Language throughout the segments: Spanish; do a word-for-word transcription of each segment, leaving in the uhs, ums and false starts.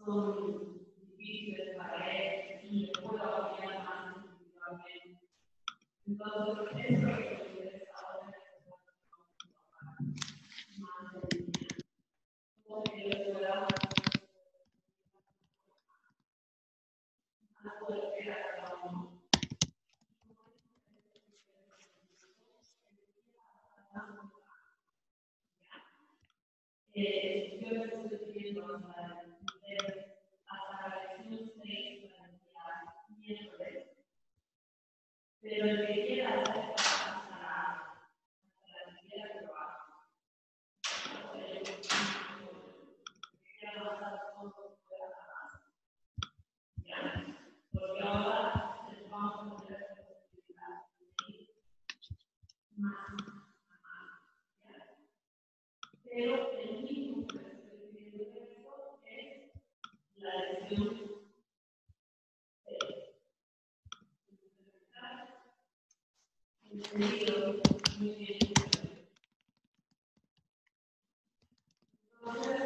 son difíciles para él y después lo hacía más individualmente. Entonces, eso es lo que me interesa ahora más de mi vida. Como que yo pueda poder a cada uno. Eh, yo me estoy pidiendo hasta el hasta la lección seis para el día miércoles, pero el que quiera hacer hasta la hasta la quiera que lo haga. El que quiera avanzar todo pueda avanzar. Ya, porque ahora les vamos a poner la posibilidad de más, más, ya. Pero el mismo que estoy pidiendo esto es la lección entendido muy bien. Entonces,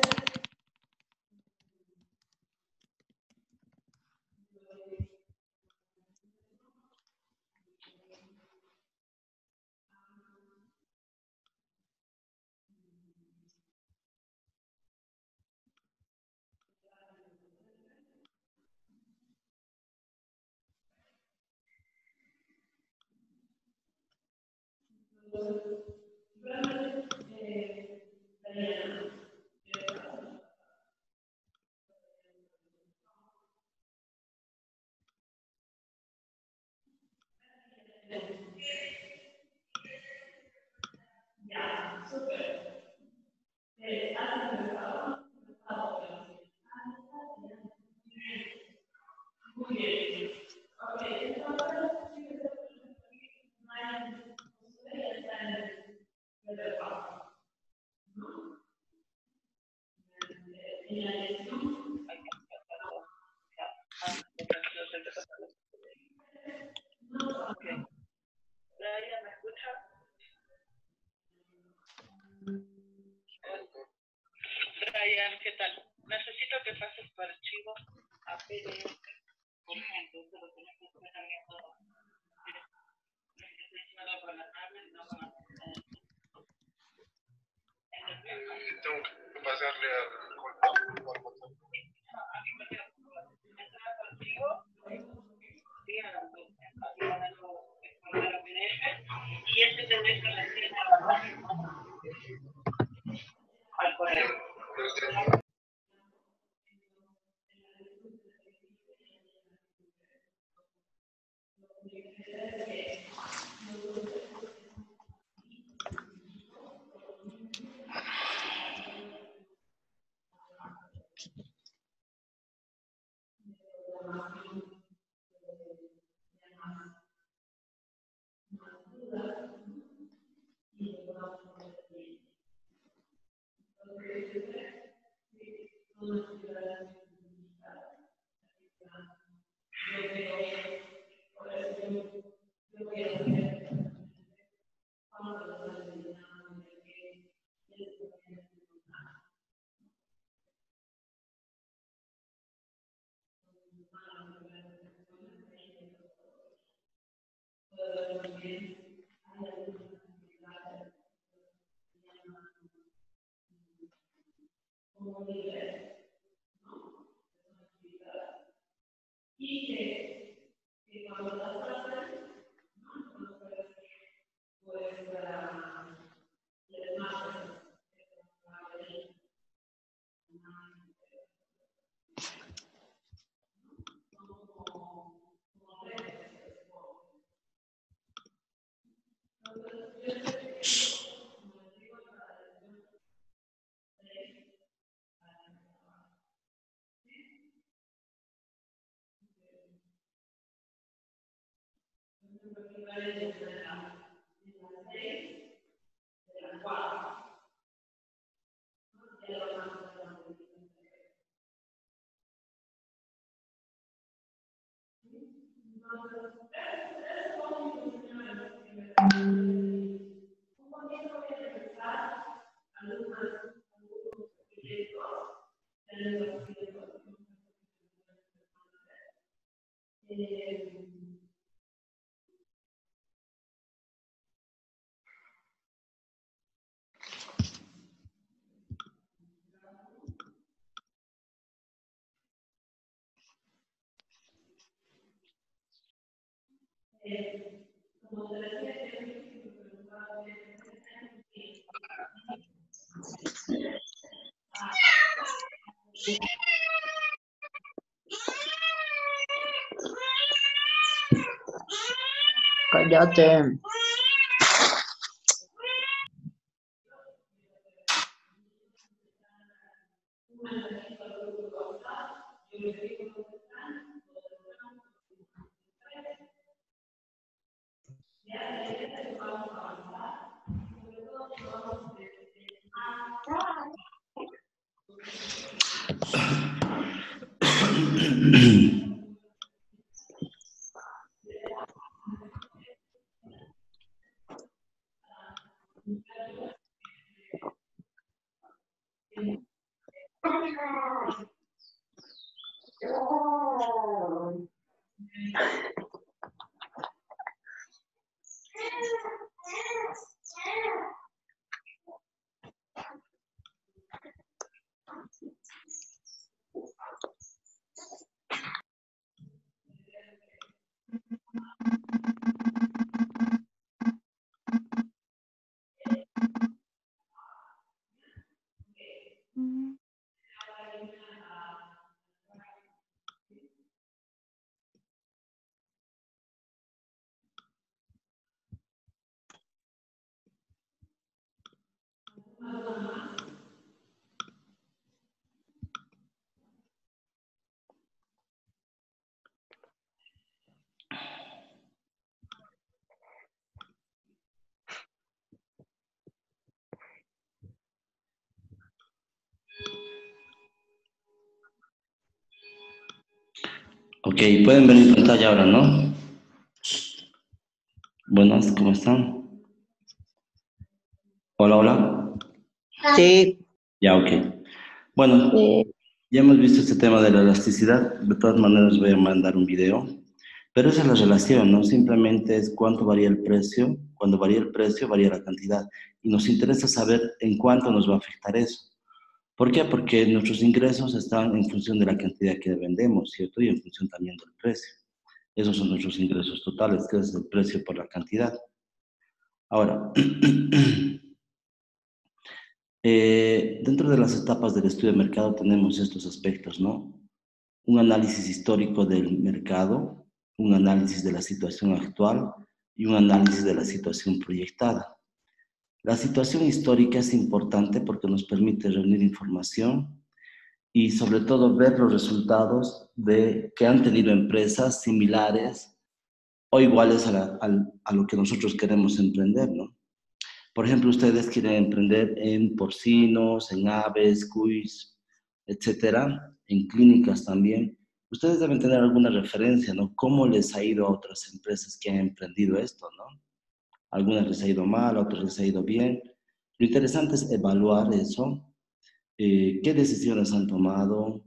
ya, súper. Eh, ¿has empezado? Muy bien. Ok, entonces, no hay ustedes están en el paso, ¿no? En la lección. Brian, ¿me escucha? Brian, ¿qué tal? Necesito que pases tu archivo a P D F. Por ejemplo, esto lo tenés que poner en todo. No con la tablet, no con la Tengo que pasarle al correo o al WhatsApp. Entrar al archivo, sí, a la P D F, y este tendré que recibir al correo. Y que, que cuando las frases, ¿no? Pues para les marcas, eh, eh, como te decía, yo me preguntaba de Cállate. Ok, pueden ver mi pantalla ahora, ¿no? Buenas, ¿cómo están? Hola, hola. Sí. Ya, ok. Bueno, Sí. ya hemos visto este tema de la elasticidad. De todas maneras voy a mandar un video. Pero esa es la relación, ¿no? Simplemente es cuánto varía el precio. Cuando varía el precio, varía la cantidad. Y nos interesa saber en cuánto nos va a afectar eso. ¿Por qué? Porque nuestros ingresos están en función de la cantidad que vendemos, ¿cierto? Y en función también del precio. Esos son nuestros ingresos totales, que es el precio por la cantidad. Ahora, eh, dentro de las etapas del estudio de mercado tenemos estos aspectos, ¿no? Un análisis histórico del mercado, un análisis de la situación actual y un análisis de la situación proyectada. La situación histórica es importante porque nos permite reunir información y sobre todo ver los resultados de, que han tenido empresas similares o iguales a, la, a, a lo que nosotros queremos emprender, ¿no? Por ejemplo, ustedes quieren emprender en porcinos, en aves, cuis, etcétera, en clínicas también. Ustedes deben tener alguna referencia, ¿no? ¿Cómo les ha ido a otras empresas que han emprendido esto, ¿no? Algunas les ha ido mal, a otras les ha ido bien. Lo interesante es evaluar eso, eh, qué decisiones han tomado,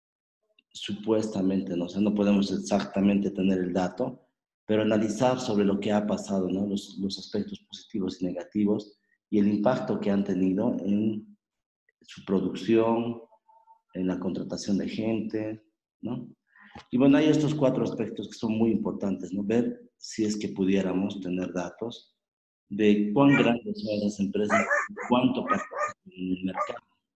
supuestamente, ¿no? O sea, no podemos exactamente tener el dato, pero analizar sobre lo que ha pasado, ¿no? Los, los aspectos positivos y negativos y el impacto que han tenido en su producción, en la contratación de gente, ¿no? Y bueno, hay estos cuatro aspectos que son muy importantes, ¿no? Ver si es que pudiéramos tener datos de cuán grandes son las empresas y cuánto participan en el mercado.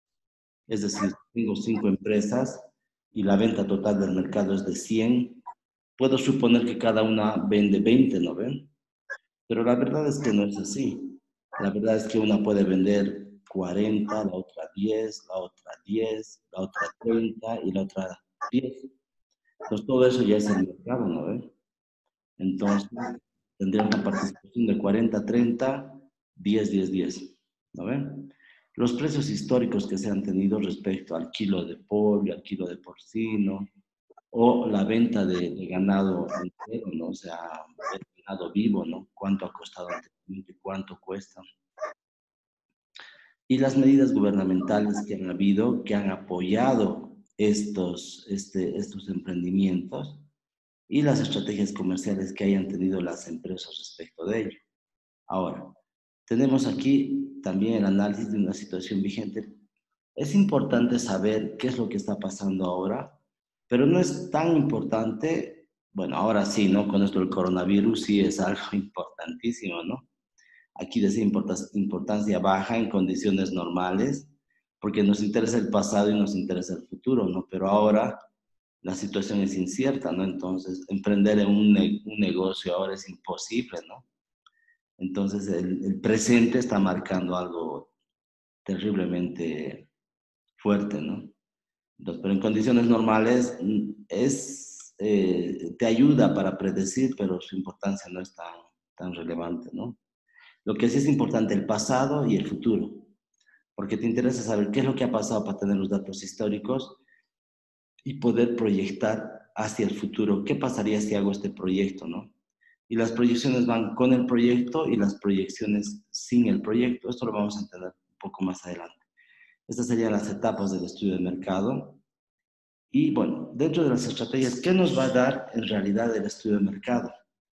Es decir, tengo cinco empresas y la venta total del mercado es de cien, puedo suponer que cada una vende veinte, ¿no ven? Pero la verdad es que no es así. La verdad es que una puede vender cuarenta, la otra diez, la otra diez, la otra treinta y la otra diez. Entonces todo eso ya es el mercado, ¿no ven? Entonces tendría una participación de cuarenta, treinta, diez, diez, diez, ¿no ven? Los precios históricos que se han tenido respecto al kilo de pollo, al kilo de porcino, o la venta de, de ganado entero, ¿no? O sea, el ganado vivo, ¿no? ¿Cuánto ha costado anteriormente? ¿Cuánto cuesta? Y las medidas gubernamentales que han habido, que han apoyado estos, este, estos emprendimientos, y las estrategias comerciales que hayan tenido las empresas respecto de ello. Ahora, tenemos aquí también el análisis de una situación vigente. Es importante saber qué es lo que está pasando ahora, pero no es tan importante, bueno, ahora sí, ¿no? Con esto del coronavirus sí es algo importantísimo, ¿no? Aquí de esa importancia baja en condiciones normales, porque nos interesa el pasado y nos interesa el futuro, ¿no? Pero ahora la situación es incierta, ¿no? Entonces, emprender en un, ne un negocio ahora es imposible, ¿no? Entonces, el, el presente está marcando algo terriblemente fuerte, ¿no? Entonces, pero en condiciones normales es, eh, te ayuda para predecir, pero su importancia no es tan, tan relevante, ¿no? Lo que sí es importante, el pasado y el futuro, porque te interesa saber qué es lo que ha pasado para tener los datos históricos y poder proyectar hacia el futuro. ¿Qué pasaría si hago este proyecto, no? Y las proyecciones van con el proyecto y las proyecciones sin el proyecto. Esto lo vamos a entender un poco más adelante. Estas serían las etapas del estudio de mercado. Y bueno, dentro de las estrategias, ¿qué nos va a dar en realidad el estudio de mercado?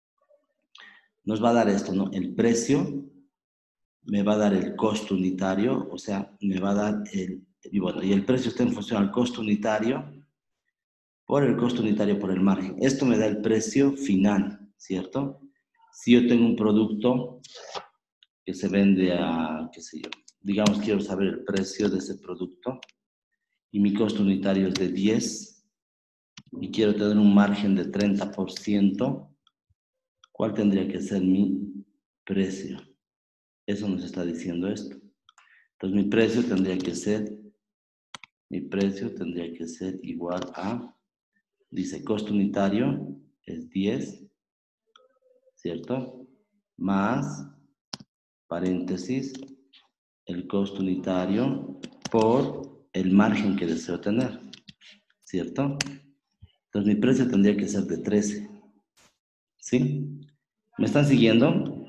Nos va a dar esto, ¿no? El precio, me va a dar el costo unitario, o sea, me va a dar el, y bueno, y el precio está en función al costo unitario, por el costo unitario por el margen. Esto me da el precio final, ¿cierto? Si yo tengo un producto que se vende a, qué sé yo, digamos, quiero saber el precio de ese producto y mi costo unitario es de diez y quiero tener un margen de treinta por ciento, ¿cuál tendría que ser mi precio? Eso nos está diciendo esto. Entonces mi precio tendría que ser, mi precio tendría que ser igual a, dice, costo unitario es diez, ¿cierto? Más, paréntesis, el costo unitario por el margen que deseo tener, ¿cierto? Entonces mi precio tendría que ser de trece, ¿sí? ¿Me están siguiendo?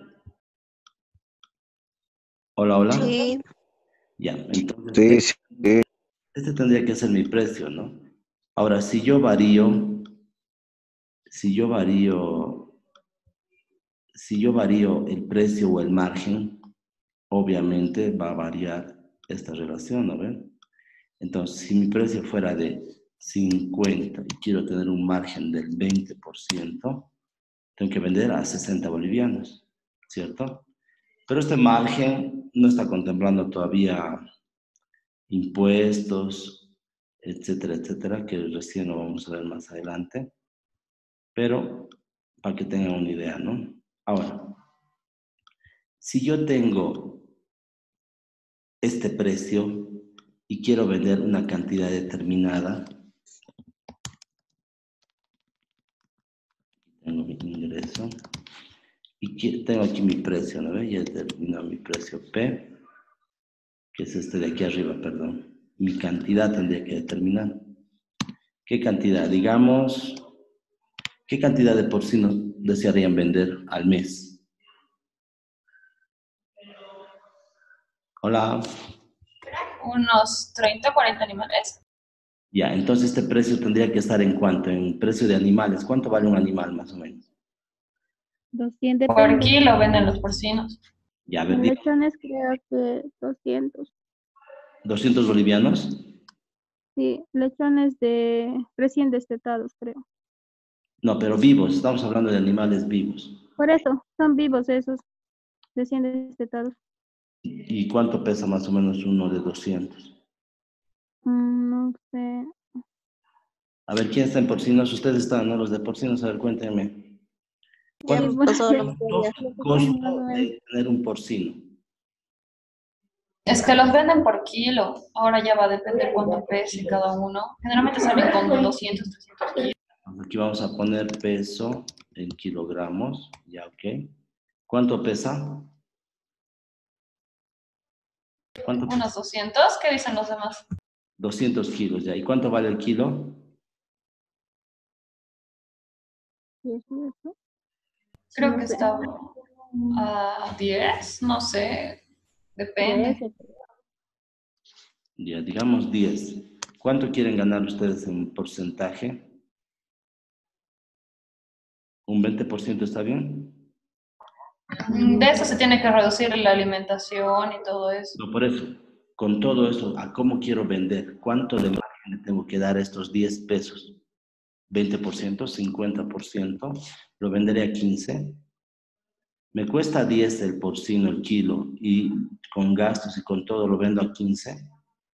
Hola, hola. Sí. Ya, entonces Sí, este, sí. este tendría que ser mi precio, ¿no? Ahora, si yo varío, si yo varío, si yo varío el precio o el margen, obviamente va a variar esta relación, ¿no ven? Entonces, si mi precio fuera de cincuenta y quiero tener un margen del veinte por ciento, tengo que vender a sesenta bolivianos, ¿cierto? Pero este margen no está contemplando todavía impuestos, etcétera, etcétera, que recién lo vamos a ver más adelante, pero para que tengan una idea, ¿no? Ahora, si yo tengo este precio y quiero vender una cantidad determinada, tengo mi ingreso y tengo aquí mi precio, ¿no ve? Ya he determinado mi precio P, que es este de aquí arriba, perdón. Mi cantidad tendría que determinar. ¿Qué cantidad? Digamos, ¿qué cantidad de porcinos desearían vender al mes? Hola. Unos treinta, cuarenta animales. Ya, entonces este precio tendría que estar en cuánto, en precio de animales. ¿Cuánto vale un animal más o menos? doscientos, Por depende. kilo venden los porcinos. Ya, a ver, En diga, lechones creo que doscientos. ¿doscientos bolivianos? Sí, lechones de recién destetados, creo. No, pero vivos, estamos hablando de animales vivos. Por eso, son vivos esos, recién destetados. ¿Y cuánto pesa más o menos uno de doscientos? Mm, no sé. A ver, ¿quién está en porcinos? Ustedes están, ¿no? Los de porcinos, a ver, cuéntenme. Ya ¿Cuánto me Sí, bueno, pasó ya, la es materia. lo el que son más o costo menos. de tener un porcino? Es que los venden por kilo. Ahora ya va a depender cuánto pese cada uno. Generalmente salen con doscientos, trescientos kilos. Aquí vamos a poner peso en kilogramos, ya, ok. ¿Cuánto pesa? ¿Cuánto pesa? Unos doscientos. ¿Qué dicen los demás? doscientos kilos, ya. ¿Y cuánto vale el kilo? Sí, sí, eso. Creo No que sé. está a diez, no sé. Depende. Trece. Ya, digamos diez. ¿Cuánto quieren ganar ustedes en porcentaje? ¿Un veinte por ciento está bien? Mm, De eso se tiene que reducir la alimentación y todo eso. No, por eso, con todo eso, ¿a cómo quiero vender? ¿Cuánto de margen le tengo que dar a estos diez pesos? veinte por ciento, cincuenta por ciento, lo venderé a quince. Me cuesta diez el porcino el kilo y con gastos y con todo lo vendo a quince.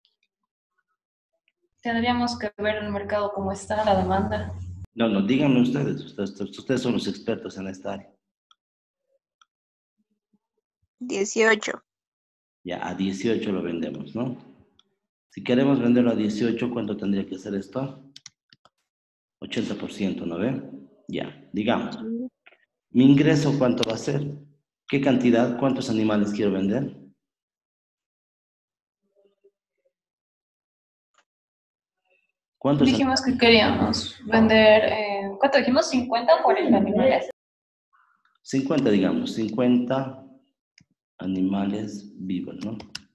Tendríamos que ver el mercado cómo está, la demanda. No, no, díganme ustedes, ustedes, ustedes son los expertos en esta área. dieciocho. Ya, a dieciocho lo vendemos, ¿no? Si queremos venderlo a dieciocho, ¿cuánto tendría que ser esto? ochenta por ciento, ¿no ve? Ya, digamos. ¿Mi ingreso cuánto va a ser? ¿Qué cantidad? ¿Cuántos animales quiero vender? ¿Cuántos Dijimos que queríamos vender, eh, ¿cuánto dijimos? ¿cincuenta o cuarenta animales? cincuenta, digamos, cincuenta animales vivos, ¿no?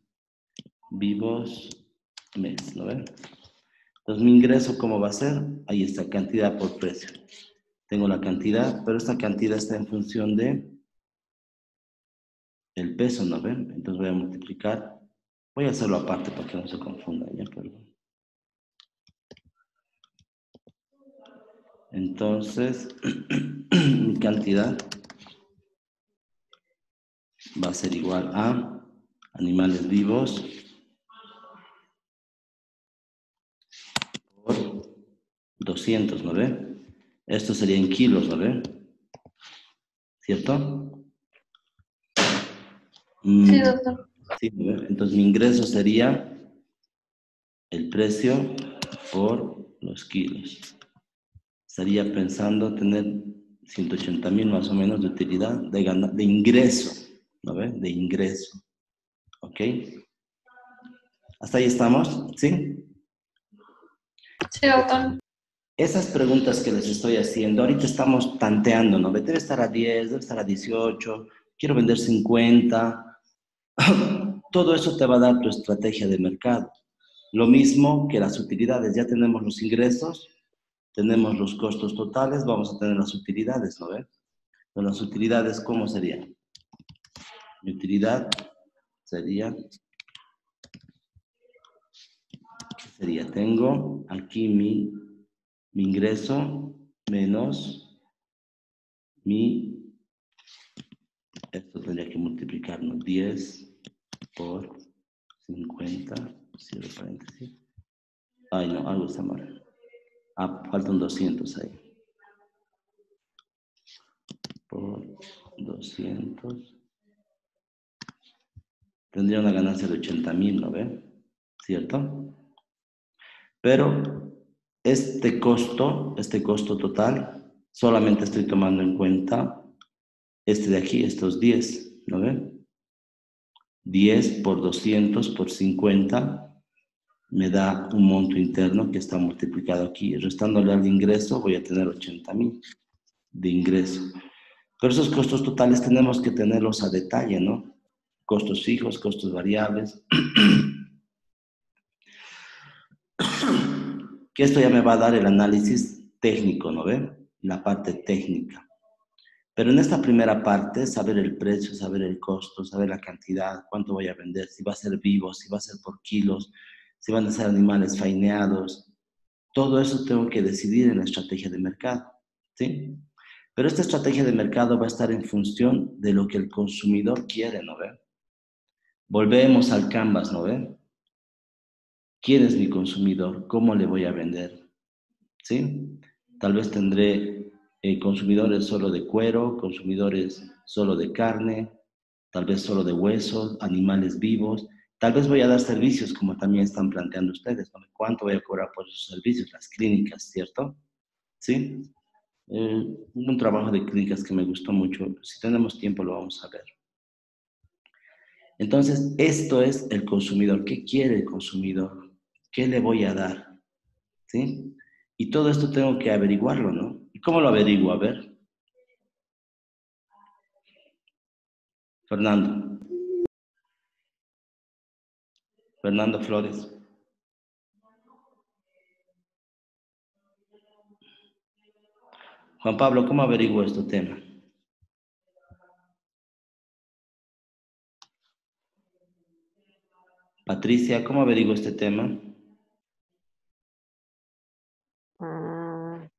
Vivos mes, ¿no ven? Entonces, mi ingreso, ¿cómo va a ser? Ahí está, cantidad por precio. Tengo la cantidad, pero esta cantidad está en función de el peso, ¿no ven? Entonces voy a multiplicar. Voy a hacerlo aparte para que no se confunda, ¿ya? Perdón. Entonces, mi cantidad va a ser igual a animales vivos por doscientos, ¿no ve? Esto sería en kilos, ¿no ve? ¿Cierto? Mm, Sí, doctor. sí, ¿no ve? Entonces mi ingreso sería el precio por los kilos. Estaría pensando tener ciento ochenta mil más o menos de utilidad, de, gana, de ingreso, ¿no ve? De ingreso. ¿Ok? ¿Hasta ahí estamos? ¿Sí? Sí, doctor. Esas preguntas que les estoy haciendo, ahorita estamos tanteando, ¿no? Debe estar a diez, debe estar a dieciocho, quiero vender cincuenta. Todo eso te va a dar tu estrategia de mercado. Lo mismo que las utilidades. Ya tenemos los ingresos, tenemos los costos totales, vamos a tener las utilidades, ¿no ves? Pero las utilidades, ¿cómo serían? Mi utilidad sería, ¿qué sería? Tengo aquí mi, mi ingreso menos mi, esto tendría que multiplicarnos diez por cincuenta, cierro paréntesis. Ay, no, algo está mal. Ah, faltan doscientos ahí. Por doscientos. Tendría una ganancia de ochenta mil, ¿no ve? ¿Cierto? Pero este costo, este costo total, solamente estoy tomando en cuenta este de aquí, estos diez, ¿no ve? diez por doscientos por cincuenta me da un monto interno que está multiplicado aquí. Restándole al ingreso voy a tener ochenta mil de ingreso. Pero esos costos totales tenemos que tenerlos a detalle, ¿no? Costos fijos, costos variables. Que esto ya me va a dar el análisis técnico, ¿no ve? La parte técnica. Pero en esta primera parte, saber el precio, saber el costo, saber la cantidad, cuánto voy a vender, si va a ser vivo, si va a ser por kilos, si van a ser animales faineados. Todo eso tengo que decidir en la estrategia de mercado, ¿sí? Pero esta estrategia de mercado va a estar en función de lo que el consumidor quiere, ¿no ve? Volvemos al canvas, ¿no ve? ¿Quién es mi consumidor? ¿Cómo le voy a vender? ¿Sí? Tal vez tendré eh, consumidores solo de cuero, consumidores solo de carne, tal vez solo de huesos, animales vivos. Tal vez voy a dar servicios como también están planteando ustedes, ¿no? ¿Cuánto voy a cobrar por esos servicios? Las clínicas, ¿cierto? ¿Sí? Eh, un trabajo de clínicas que me gustó mucho. Si tenemos tiempo lo vamos a ver. Entonces, esto es el consumidor. ¿Qué quiere el consumidor? ¿Qué le voy a dar? ¿Sí? Y todo esto tengo que averiguarlo, ¿no? ¿Y cómo lo averiguo? A ver. Fernando. Fernando Flores. Juan Pablo, ¿cómo averiguo este tema? Patricia, ¿cómo averiguo este tema? Mm,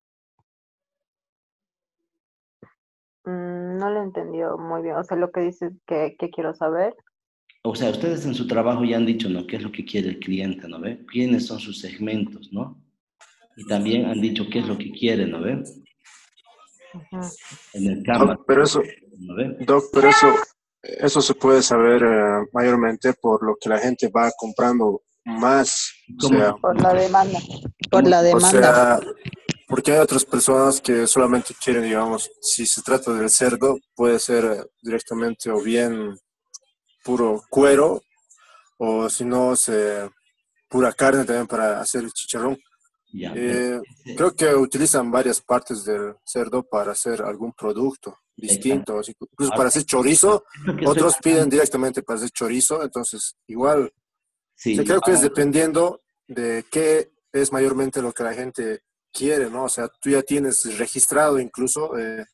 mm, no lo entendió muy bien. O sea, lo que dices que, que quiero saber. O sea, ustedes en su trabajo ya han dicho, ¿no? ¿Qué es lo que quiere el cliente, ¿no ve? ¿Quiénes son sus segmentos, no? Y también han dicho qué es lo que quiere, ¿no ve? Ujú. En el Canva, Doc, pero eso, ¿no ve? Doc, pero eso, eso se puede saber eh, mayormente por lo que la gente va comprando más. O ¿Cómo? sea, Por la demanda. Por ¿Cómo? la o demanda. sea, porque hay otras personas que solamente quieren, digamos, si se trata del cerdo, puede ser eh, directamente o bien puro cuero, o si no, se, pura carne también para hacer el chicharrón. Ya, pero Eh, ese- creo que utilizan varias partes del cerdo para hacer algún producto exacto. distinto, así- incluso Ahora, para hacer chorizo, esto que estoy otros piden hablando, directamente para hacer chorizo, entonces igual, o sea, sí, creo que es ahora, dependiendo de qué es mayormente lo que la gente quiere, ¿no? O sea, tú ya tienes registrado incluso eh,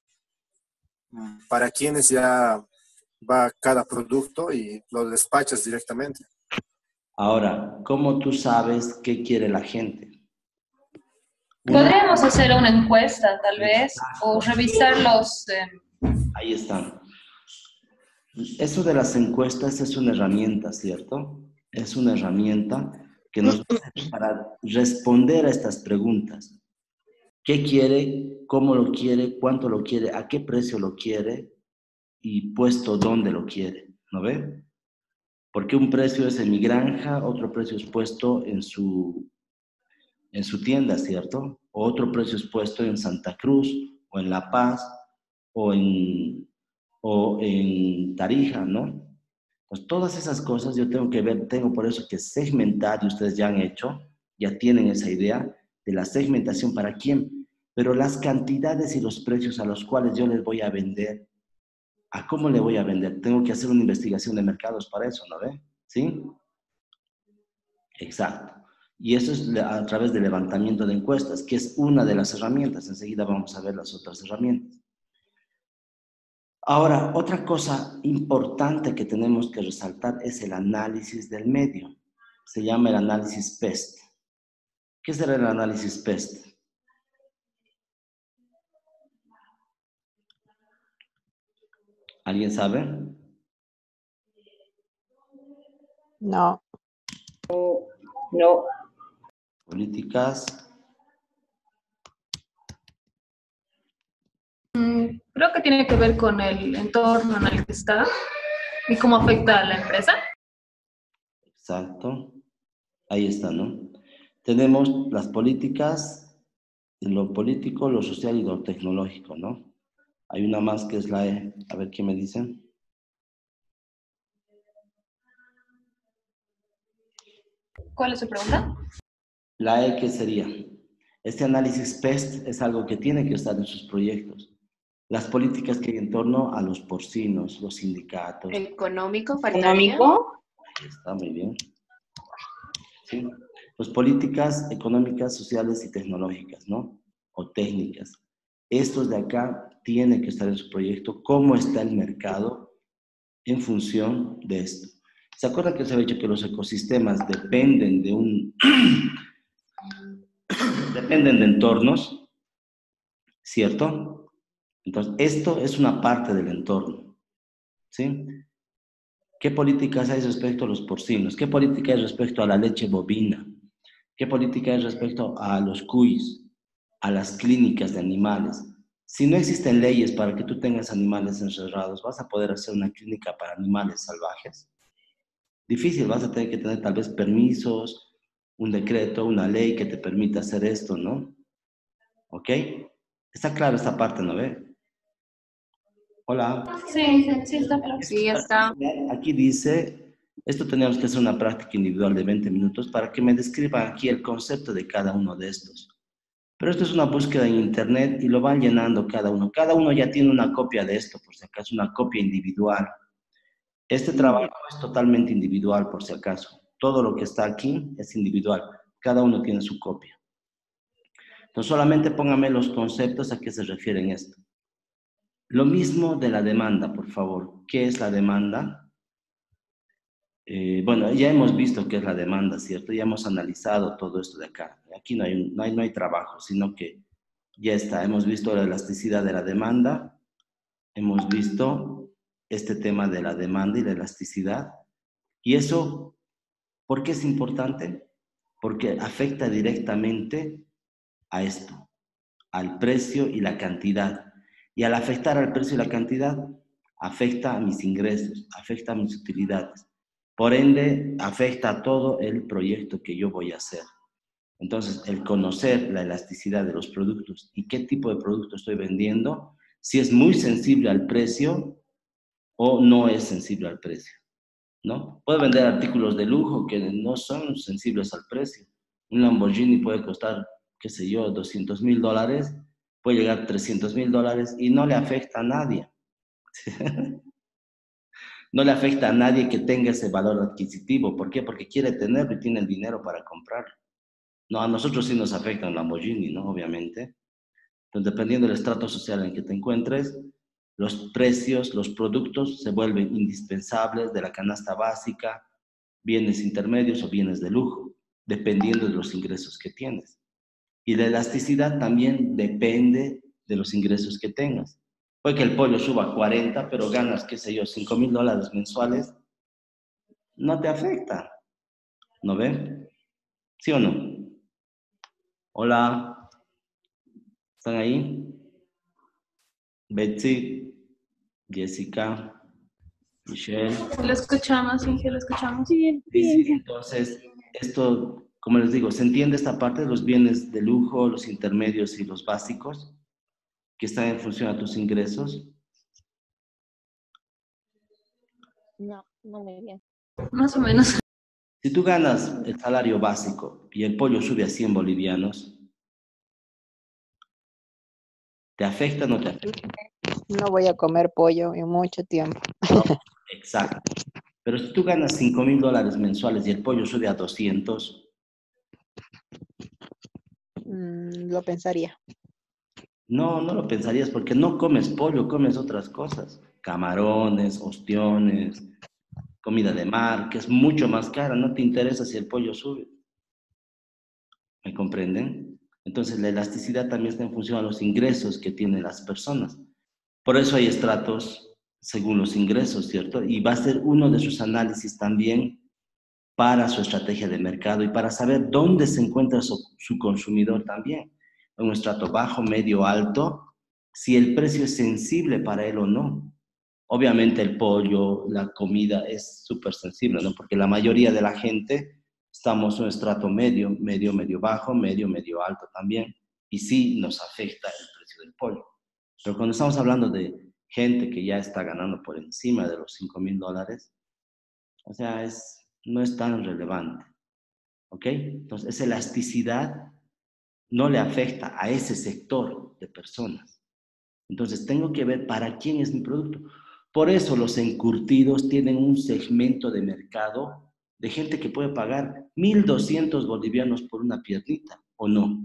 para quienes ya va cada producto y lo despachas directamente. ahora, ¿cómo tú sabes qué quiere la gente? Una, Podríamos hacer una encuesta, tal vez, o exacto, revisar los... eh, ahí están. Eso de las encuestas es una herramienta, ¿cierto? Es una herramienta que nos sirve para responder a estas preguntas. ¿Qué quiere? ¿Cómo lo quiere? ¿Cuánto lo quiere? ¿A qué precio lo quiere? Y puesto dónde lo quiere, ¿no ve? Porque un precio es en mi granja, otro precio es puesto en su, en su tienda, ¿cierto? O otro precio es puesto en Santa Cruz, o en La Paz, o en, o en Tarija, ¿no? Pues todas esas cosas yo tengo que ver, tengo por eso que segmentar, y ustedes ya han hecho, ya tienen esa idea de la segmentación para quién, pero las cantidades y los precios a los cuales yo les voy a vender, ¿a cómo le voy a vender? Tengo que hacer una investigación de mercados para eso, ¿no ve? ¿Sí? Exacto. Y eso es a través del levantamiento de encuestas, que es una de las herramientas. Enseguida vamos a ver las otras herramientas. Ahora, otra cosa importante que tenemos que resaltar es el análisis del medio. Se llama el análisis PEST. ¿Qué será el análisis PEST? ¿Alguien sabe? No. No. Políticas. mm, creo que tiene que ver con el entorno en el que está y cómo afecta a la empresa. Exacto. Ahí está, ¿no? Tenemos las políticas, lo político, lo social y lo tecnológico, ¿no? Hay una más que es la E. A ver qué me dicen. ¿Cuál es su pregunta? La E, ¿qué sería? Este análisis PEST es algo que tiene que estar en sus proyectos. Las políticas que hay en torno a los porcinos, los sindicatos. Económico, faltaría. Ahí está, muy bien. ¿Sí? Pues políticas económicas, sociales y tecnológicas, ¿no? O técnicas. Estos de acá tienen que estar en su proyecto. ¿Cómo está el mercado en función de esto? ¿Se acuerdan que se había dicho que los ecosistemas dependen de un... dependen de entornos, ¿cierto? Entonces, esto es una parte del entorno, ¿sí? ¿Qué políticas hay respecto a los porcinos? ¿Qué política hay respecto a la leche bovina? ¿Qué política hay respecto a los cuis, a las clínicas de animales? Si no existen leyes para que tú tengas animales encerrados, ¿vas a poder hacer una clínica para animales salvajes? Difícil, vas a tener que tener tal vez permisos, un decreto, una ley que te permita hacer esto, ¿no? ¿Ok? Está claro esta parte, ¿no ve? Hola. Sí, sí, sí, está claro. Sí, ya está. Aquí dice, esto teníamos que hacer una práctica individual de veinte minutos para que me describan aquí el concepto de cada uno de estos. Pero esto es una búsqueda en internet y lo van llenando cada uno. Cada uno ya tiene una copia de esto, por si acaso, una copia individual. Este trabajo es totalmente individual, por si acaso. Todo lo que está aquí es individual. Cada uno tiene su copia. No solamente póngame los conceptos a qué se refieren esto. Lo mismo de la demanda, por favor. ¿Qué es la demanda? Eh, bueno, ya hemos visto qué es la demanda, ¿cierto? Ya hemos analizado todo esto de acá. Aquí no hay, no hay, no hay trabajo, sino que ya está. Hemos visto la elasticidad de la demanda. Hemos visto este tema de la demanda y la elasticidad. Y eso, ¿por qué es importante? Porque afecta directamente a esto, al precio y la cantidad. Y al afectar al precio y la cantidad, afecta a mis ingresos, afecta a mis utilidades. Por ende, afecta a todo el proyecto que yo voy a hacer. Entonces, el conocer la elasticidad de los productos y qué tipo de producto estoy vendiendo, si es muy sensible al precio o no es sensible al precio, ¿no? Puedo vender artículos de lujo que no son sensibles al precio. Un Lamborghini puede costar, qué sé yo, doscientos mil dólares, puede llegar a trescientos mil dólares y no le afecta a nadie. No le afecta a nadie que tenga ese valor adquisitivo. ¿Por qué? Porque quiere tenerlo y tiene el dinero para comprarlo. No, a nosotros sí nos afecta un Lamborghini, ¿no? Obviamente. Entonces, dependiendo del estrato social en que te encuentres, los precios, los productos se vuelven indispensables de la canasta básica, bienes intermedios o bienes de lujo, dependiendo de los ingresos que tienes. Y la elasticidad también depende de los ingresos que tengas. Puede que el pollo suba a cuarenta, pero ganas, qué sé yo, cinco mil dólares mensuales, no te afecta. ¿No ven? ¿Sí o no? Hola. ¿Están ahí? Betsy, Jessica, Michelle. Lo escuchamos, Inge, lo escuchamos. Sí, Sí, sí, sí, entonces, esto, como les digo, ¿se entiende esta parte de los bienes de lujo, los intermedios y los básicos que están en función a tus ingresos? No, no me bien. Más o menos. Si tú ganas el salario básico y el pollo sube a cien bolivianos, ¿te afecta o no te afecta? No voy a comer pollo en mucho tiempo. No, exacto. Pero si tú ganas cinco mil dólares mensuales y el pollo sube a doscientos, Mm, lo pensaría. no, no lo pensarías porque no comes pollo, comes otras cosas. Camarones, ostiones, comida de mar, que es mucho más cara. No te interesa si el pollo sube. ¿Me comprenden? Entonces la elasticidad también está en función a los ingresos que tienen las personas. Por eso hay estratos según los ingresos, ¿cierto? Y va a ser uno de sus análisis también para su estrategia de mercado y para saber dónde se encuentra su, su consumidor también. En un estrato bajo, medio, alto, si el precio es sensible para él o no. Obviamente el pollo, la comida es súper sensible, ¿no? Porque la mayoría de la gente estamos en un estrato medio, medio, medio bajo, medio, medio alto también. Y sí nos afecta el precio del pollo. Pero cuando estamos hablando de gente que ya está ganando por encima de los cinco mil dólares, o sea, es, no es tan relevante. ¿Ok? Entonces, esa elasticidad no le afecta a ese sector de personas. Entonces, tengo que ver para quién es mi producto. Por eso los encurtidos tienen un segmento de mercado de gente que puede pagar mil doscientos bolivianos por una piernita, ¿o no?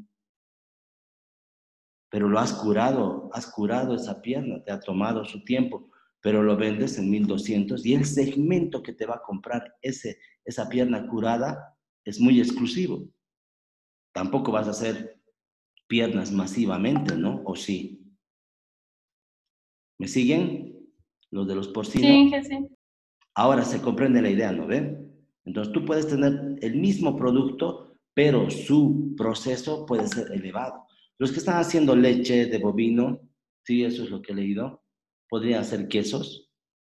Pero lo has curado, has curado esa pierna, te ha tomado su tiempo, pero lo vendes en mil doscientos y el segmento que te va a comprar ese, esa pierna curada es muy exclusivo. Tampoco vas a hacer piernas masivamente, ¿no? ¿O sí? ¿Me siguen? Los de los porcinos. Sí, Inge, sí. Ahora se comprende la idea, ¿no ven? Entonces tú puedes tener el mismo producto, pero su proceso puede ser elevado. Los que están haciendo leche de bovino, sí, eso es lo que he leído, podrían hacer quesos.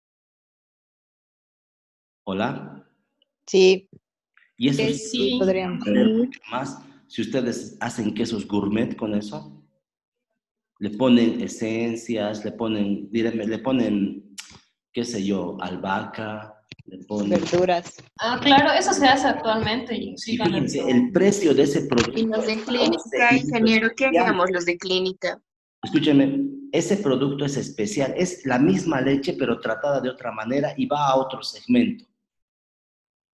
¿Hola? Sí, Y eso Eh, sí, sí. podríamos. tener sí. mucho más. Si ustedes hacen quesos gourmet con eso, le ponen esencias, le ponen, díganme, le ponen, qué sé yo, albahaca, le ponen... Verduras. Ah, claro, eso se hace actualmente. Y sí, Y ganan. fíjense, el precio de ese producto... Y los de es clínica, ingeniero, ¿qué especial. hagamos los de clínica? Escúcheme, ese producto es especial, es la misma leche, pero tratada de otra manera y va a otro segmento.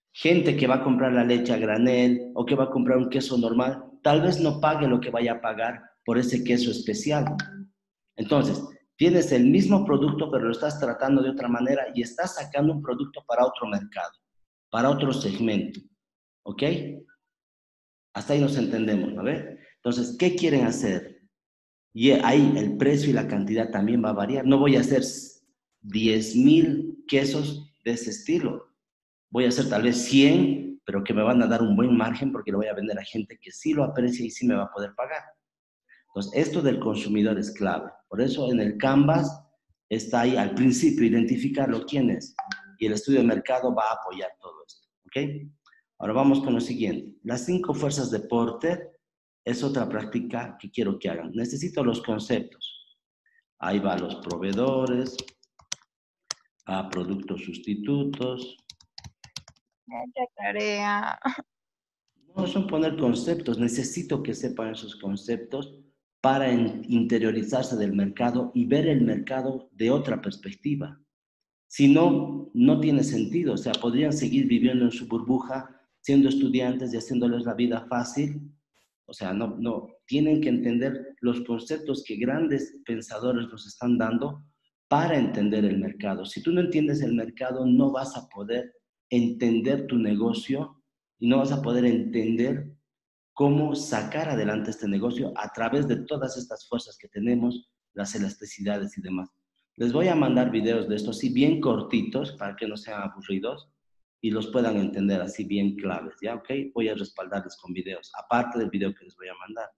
Gente que va a comprar la leche a granel o que va a comprar un queso normal, tal vez no pague lo que vaya a pagar por ese queso especial. Entonces, tienes el mismo producto, pero lo estás tratando de otra manera y estás sacando un producto para otro mercado, para otro segmento. ¿Ok? Hasta ahí nos entendemos, ¿no ve? Entonces, ¿qué quieren hacer? Y ahí el precio y la cantidad también va a variar. No voy a hacer diez mil quesos de ese estilo. Voy a hacer tal vez cien, pero que me van a dar un buen margen porque lo voy a vender a gente que sí lo aprecia y sí me va a poder pagar. Entonces, esto del consumidor es clave. Por eso en el Canvas está ahí al principio identificarlo quién es. Y el estudio de mercado va a apoyar todo esto. ¿Ok? Ahora vamos con lo siguiente. Las cinco fuerzas de Porter es otra práctica que quiero que hagan. Necesito los conceptos. Ahí va los proveedores, a productos sustitutos. Mucha tarea. No son poner conceptos. Necesito que sepan esos conceptos para interiorizarse del mercado y ver el mercado de otra perspectiva. Si no, no tiene sentido. O sea, podrían seguir viviendo en su burbuja, siendo estudiantes y haciéndoles la vida fácil. O sea, no, no. Tienen que entender los conceptos que grandes pensadores nos están dando para entender el mercado. Si tú no entiendes el mercado, no vas a poder entender tu negocio y no vas a poder entender cómo sacar adelante este negocio a través de todas estas fuerzas que tenemos, las elasticidades y demás. Les voy a mandar videos de esto así bien cortitos para que no sean aburridos y los puedan entender así bien claves, ¿ya? ¿Ok? Voy a respaldarles con videos, aparte del video que les voy a mandar.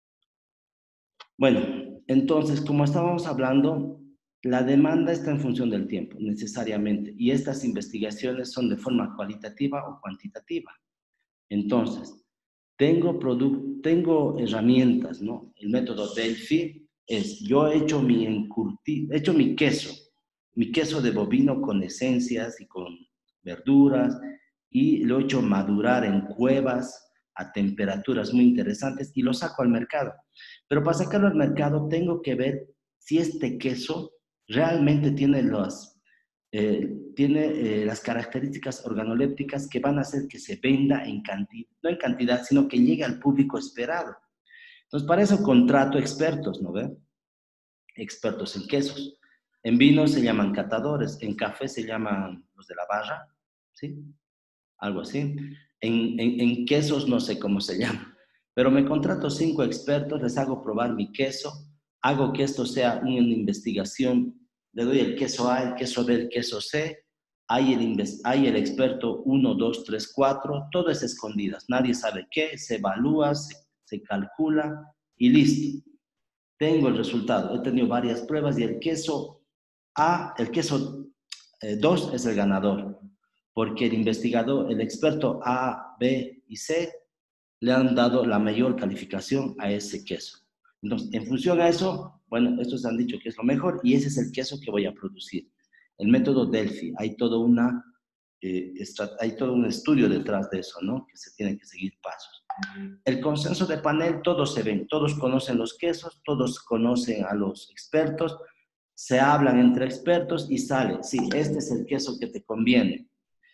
Bueno, entonces, como estábamos hablando, la demanda está en función del tiempo, necesariamente, y estas investigaciones son de forma cualitativa o cuantitativa. Entonces, tengo, tengo herramientas, ¿no? El método Delphi es, yo he hecho mi encurtido, he hecho mi queso, mi queso de bovino con esencias y con verduras, y lo he hecho madurar en cuevas a temperaturas muy interesantes y lo saco al mercado. Pero para sacarlo al mercado tengo que ver si este queso realmente tiene los... Eh, tiene eh, las características organolépticas que van a hacer que se venda en cantidad, no en cantidad, sino que llegue al público esperado. Entonces, para eso contrato expertos, ¿no ven? Expertos en quesos. En vino se llaman catadores, en café se llaman los de la barra, ¿sí? Algo así. En, en, en quesos no sé cómo se llama, pero me contrato cinco expertos, les hago probar mi queso, hago que esto sea una investigación. Le doy el queso A, el queso B, el queso C. Hay el, hay el experto uno, dos, tres, cuatro. Todo es escondidas. Nadie sabe qué. Se evalúa, se, se calcula y listo. Tengo el resultado. He tenido varias pruebas y el queso A, el queso eh, dos es el ganador. Porque el investigador, el experto A, B y C le han dado la mayor calificación a ese queso. Entonces, en función a eso, bueno, estos han dicho que es lo mejor y ese es el queso que voy a producir. El método Delphi, hay todo, una, eh, hay todo un estudio detrás de eso, ¿no? Que se tienen que seguir pasos. El consenso de panel, todos se ven, todos conocen los quesos, todos conocen a los expertos, se hablan entre expertos y sale, sí, este es el queso que te conviene.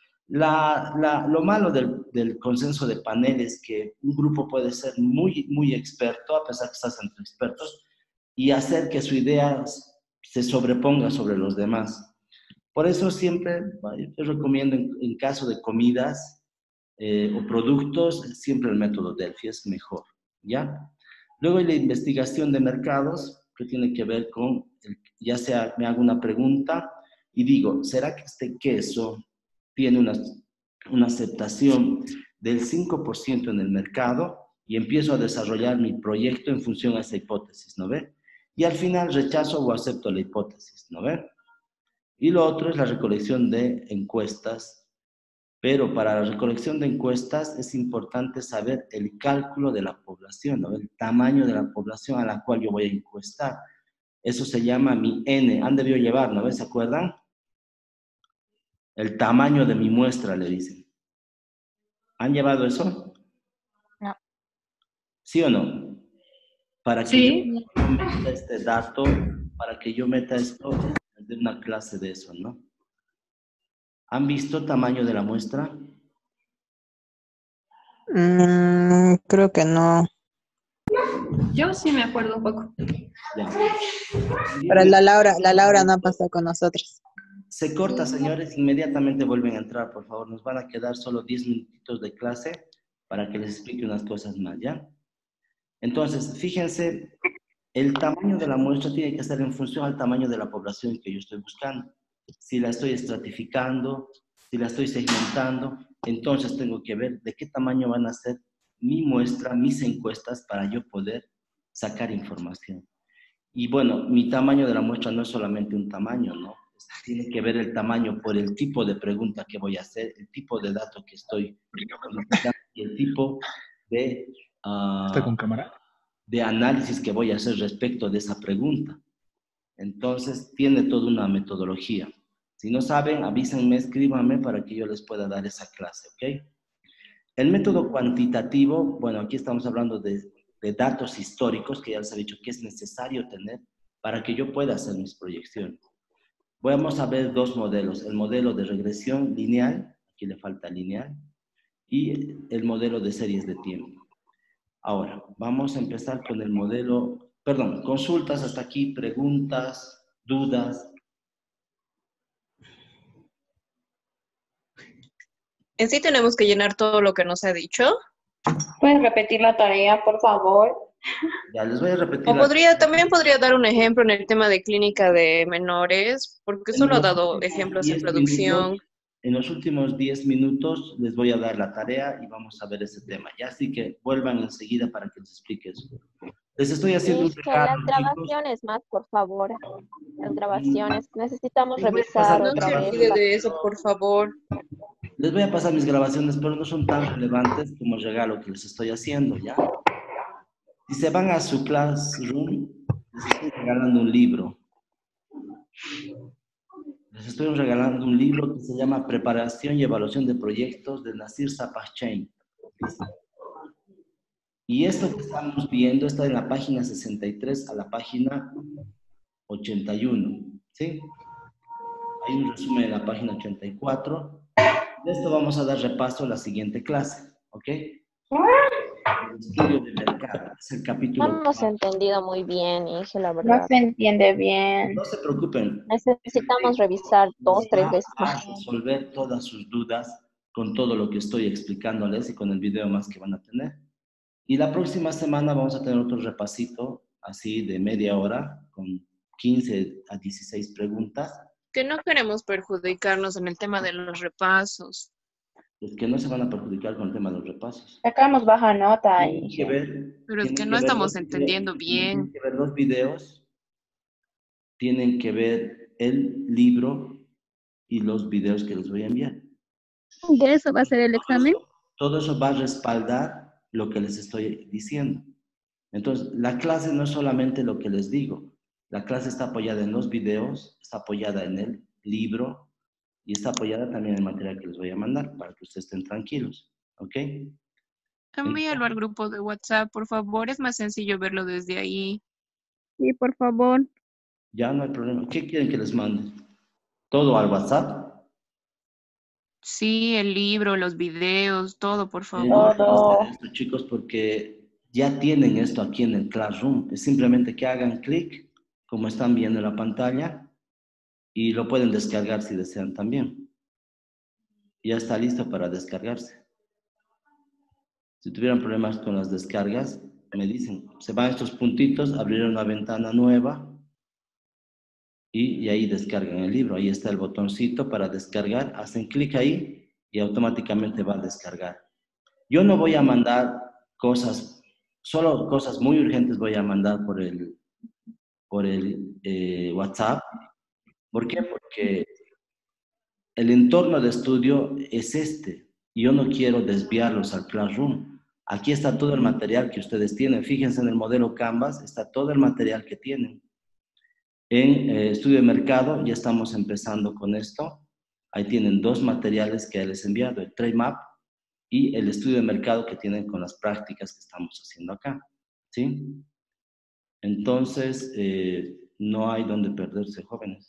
La, la, lo malo del, del consenso de panel es que un grupo puede ser muy, muy experto, a pesar que estás entre expertos, y hacer que su idea se sobreponga sobre los demás. Por eso siempre, yo recomiendo en, en caso de comidas eh, o productos, siempre el método Delphi es mejor, ¿ya? Luego hay la investigación de mercados, que tiene que ver con, el, ya sea me hago una pregunta y digo, ¿será que este queso tiene una, una aceptación del cinco por ciento en el mercado? Y empiezo a desarrollar mi proyecto en función a esa hipótesis, ¿no ve? Y al final rechazo o acepto la hipótesis, ¿no ve? Y lo otro es la recolección de encuestas, pero para la recolección de encuestas es importante saber el cálculo de la población, ¿no? El tamaño de la población a la cual yo voy a encuestar. Eso se llama mi N, han debido llevar, ¿no? ¿Se acuerdan? El tamaño de mi muestra, le dicen. ¿Han llevado eso? No. ¿Sí o no? Para que Sí. yo meta este dato, para que yo meta esto, de una clase de eso, ¿no? ¿Han visto tamaño de la muestra? Mm, creo que no. Yo sí me acuerdo un poco. Ya. Pero la Laura, la Laura no pasó con nosotros. Se corta, señores, inmediatamente vuelven a entrar, por favor. Nos van a quedar solo diez minutitos de clase para que les explique unas cosas más, ¿ya? Entonces, fíjense, el tamaño de la muestra tiene que ser en función al tamaño de la población que yo estoy buscando. Si la estoy estratificando, si la estoy segmentando, entonces tengo que ver de qué tamaño van a ser mi muestra, mis encuestas, para yo poder sacar información. Y bueno, mi tamaño de la muestra no es solamente un tamaño, ¿no? Tiene que ver el tamaño por el tipo de pregunta que voy a hacer, el tipo de dato que estoy solicitando y el tipo de, uh, ¿Está con cámara? de análisis que voy a hacer respecto de esa pregunta. Entonces, tiene toda una metodología. Si no saben, avísenme, escríbanme para que yo les pueda dar esa clase, ¿ok? El método cuantitativo, bueno, aquí estamos hablando de, de datos históricos que ya les he dicho que es necesario tener para que yo pueda hacer mis proyecciones. Vamos a ver dos modelos, el modelo de regresión lineal, aquí le falta lineal, y el modelo de series de tiempo. Ahora, vamos a empezar con el modelo, perdón, consultas hasta aquí, preguntas, dudas. ¿En sí tenemos que llenar todo lo que nos ha dicho? ¿Puedes repetir la tarea, por favor? Ya, les voy a repetir. O podría, también podría dar un ejemplo en el tema de clínica de menores, porque solo ha dado ejemplos en producción. Minutos, en los últimos diez minutos les voy a dar la tarea y vamos a ver ese tema. Ya, así que vuelvan enseguida para que les explique eso. Les estoy haciendo un regalo, las grabaciones más, por favor. Las grabaciones. Necesitamos revisar No otra se vez. olvide de eso, por favor. Les voy a pasar mis grabaciones, pero no son tan relevantes como el regalo que les estoy haciendo, ¿ya? Si se van a su classroom, les estoy regalando un libro. Les estoy regalando un libro que se llama Preparación y Evaluación de Proyectos de Nasir Sapachhain. Y esto que estamos viendo está en la página sesenta y tres a la página ochenta y uno, ¿sí? Hay un resumen en la página ochenta y cuatro. De esto vamos a dar repaso a la siguiente clase, ¿ok? El estudio de mercado, es el capítulo. No hemos entendido muy bien, Inge, la No verdad. se entiende bien. No se preocupen. Necesitamos revisar dos, tres veces A más. resolver todas sus dudas con todo lo que estoy explicándoles y con el video más que van a tener. Y la próxima semana vamos a tener otro repasito, así de media hora, con quince a dieciséis preguntas. Que no queremos perjudicarnos en el tema de los repasos. Es que no se van a perjudicar con el tema de los repasos. Sacamos baja nota Tienen ahí. que ver, Pero es tienen que que no ver estamos los entendiendo videos, bien. Tienen que ver los videos, tienen que ver el libro y los videos que les voy a enviar. ¿De eso va a ser el examen? Todo eso va a respaldar lo que les estoy diciendo. Entonces, la clase no es solamente lo que les digo. La clase está apoyada en los videos, está apoyada en el libro y está apoyada también en el material que les voy a mandar para que ustedes estén tranquilos. ¿Ok? Envíalo al grupo de WhatsApp, por favor. Es más sencillo verlo desde ahí. Sí, por favor. Ya no hay problema. ¿Qué quieren que les mande? ¿Todo al WhatsApp? Sí, el libro, los videos, todo, por Eh, favor. no vamos a hacer esto, chicos, porque ya tienen esto aquí en el Classroom. Es simplemente que hagan clic, como están viendo en la pantalla, y lo pueden descargar si desean también. Ya está listo para descargarse. Si tuvieran problemas con las descargas, me dicen, se van estos puntitos, abrir una ventana nueva y, y ahí descargan el libro. Ahí está el botoncito para descargar, hacen clic ahí y automáticamente va a descargar. Yo no voy a mandar cosas, solo cosas muy urgentes voy a mandar por el, por el eh, WhatsApp. ¿Por qué? Porque el entorno de estudio es este. Yo no quiero desviarlos al Classroom. Aquí está todo el material que ustedes tienen. Fíjense en el modelo Canvas, está todo el material que tienen. En eh, estudio de mercado ya estamos empezando con esto. Ahí tienen dos materiales que les he enviado, el Trade Map y el estudio de mercado que tienen con las prácticas que estamos haciendo acá. ¿Sí? Entonces, eh, no hay donde perderse, jóvenes.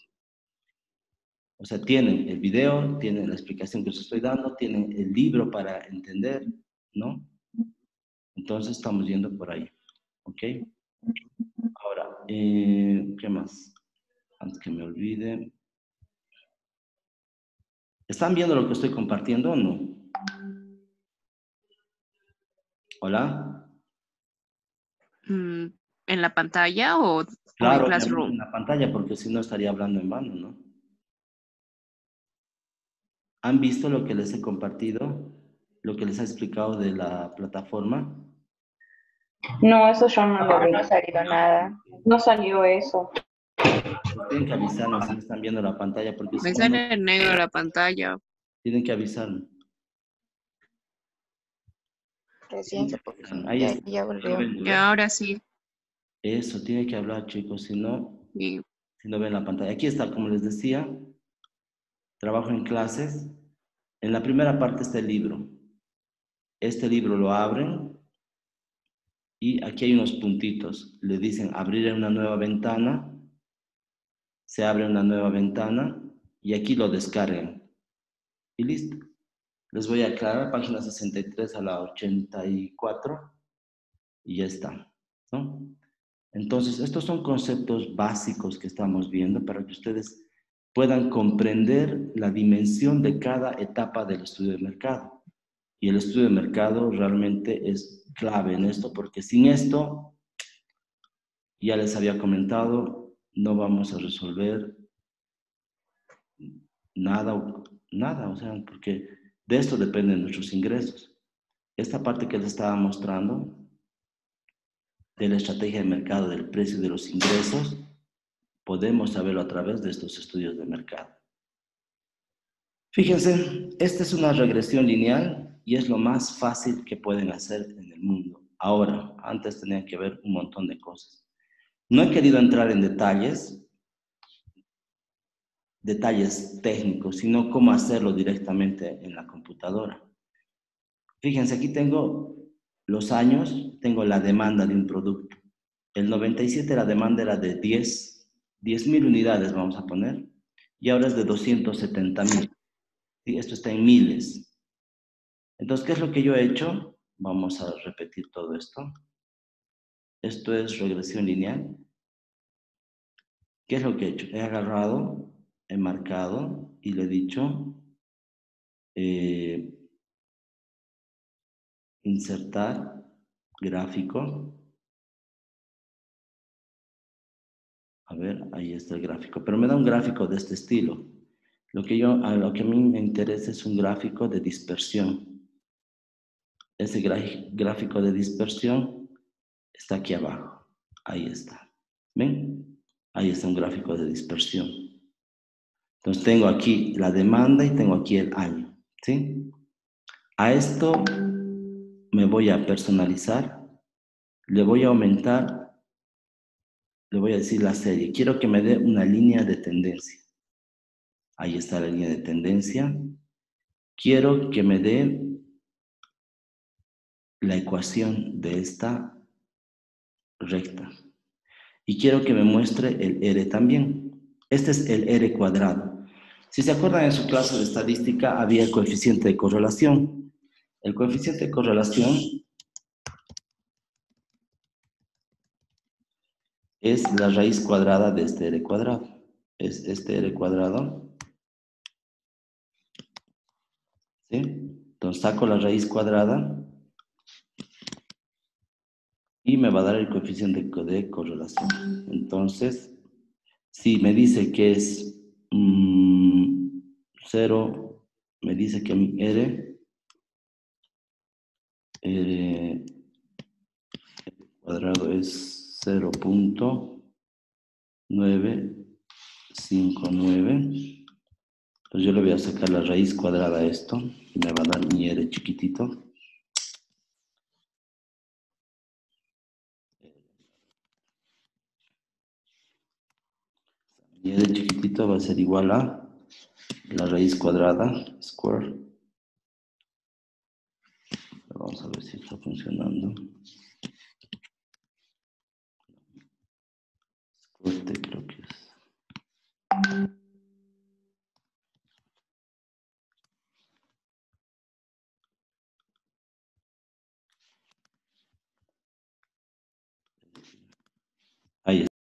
O sea, tienen el video, tienen la explicación que os estoy dando, tienen el libro para entender, ¿no? Entonces estamos yendo por ahí, ¿ok? Ahora, eh, ¿qué más? Antes que me olvide. ¿Están viendo lo que estoy compartiendo o no? ¿Hola? Mm, ¿En la pantalla o, o en Claro, obviamente Classroom? en la pantalla, porque si no estaría hablando en vano, ¿no? ¿Han visto lo que les he compartido? Lo que les he explicado de la plataforma. No, eso yo no lo vi, no ha salido nada. No salió eso. Pues tienen que avisarme si no están viendo la pantalla, porque si Me no, no sale en negro la pantalla. tienen que avisarme. Recién se Ahí ya, está. ya volvió. Y ahora sí. Eso, tiene que hablar, chicos, si no, Y si no ven la pantalla. Aquí está, como les decía, trabajo en clases. En la primera parte está el libro. Este libro lo abren y aquí hay unos puntitos. Le dicen abrir una nueva ventana. Se abre una nueva ventana y aquí lo descargan. Y listo. Les voy a aclarar página sesenta y tres a la ochenta y cuatro y ya está, ¿no? Entonces, estos son conceptos básicos que estamos viendo para que ustedes puedan comprender la dimensión de cada etapa del estudio de mercado. Y el estudio de mercado realmente es clave en esto, porque sin esto, ya les había comentado, no vamos a resolver nada, nada, o sea, porque de esto dependen nuestros ingresos. Esta parte que les estaba mostrando, de la estrategia de mercado, del precio de los ingresos, podemos saberlo a través de estos estudios de mercado. Fíjense, esta es una regresión lineal y es lo más fácil que pueden hacer en el mundo. Ahora, antes tenían que ver un montón de cosas. No he querido entrar en detalles, detalles técnicos, sino cómo hacerlo directamente en la computadora. Fíjense, aquí tengo los años, tengo la demanda de un producto. El noventa y siete la demanda era de diez mil unidades, vamos a poner, y ahora es de doscientos setenta mil. ¿Sí? Esto está en miles. Entonces, ¿qué es lo que yo he hecho? Vamos a repetir todo esto. Esto es regresión lineal. ¿Qué es lo que he hecho? He agarrado, he marcado y le he dicho eh, insertar gráfico. A ver, ahí está el gráfico. Pero me da un gráfico de este estilo. Lo que, yo, a lo que a mí me interesa es un gráfico de dispersión. Ese gráfico de dispersión está aquí abajo. Ahí está. ¿Ven? Ahí está un gráfico de dispersión. Entonces tengo aquí la demanda y tengo aquí el año. ¿Sí? A esto me voy a personalizar. Le voy a aumentar. Le voy a decir la serie. Quiero que me dé una línea de tendencia. Ahí está la línea de tendencia. Quiero que me dé la ecuación de esta recta. Y quiero que me muestre el R también. Este es el R cuadrado. Si se acuerdan, en su clase de estadística había el coeficiente de correlación. El coeficiente de correlación es la raíz cuadrada de este R cuadrado. Es este R cuadrado. ¿Sí? Entonces saco la raíz cuadrada y me va a dar el coeficiente de correlación. Entonces, si me dice que es mmm, cero, me dice que mi R, R cuadrado es cero punto nueve cinco nueve. Entonces yo le voy a sacar la raíz cuadrada a esto y me va a dar mi R chiquitito. Mi R chiquitito va a ser igual a la raíz cuadrada, square. Vamos a ver si está funcionando.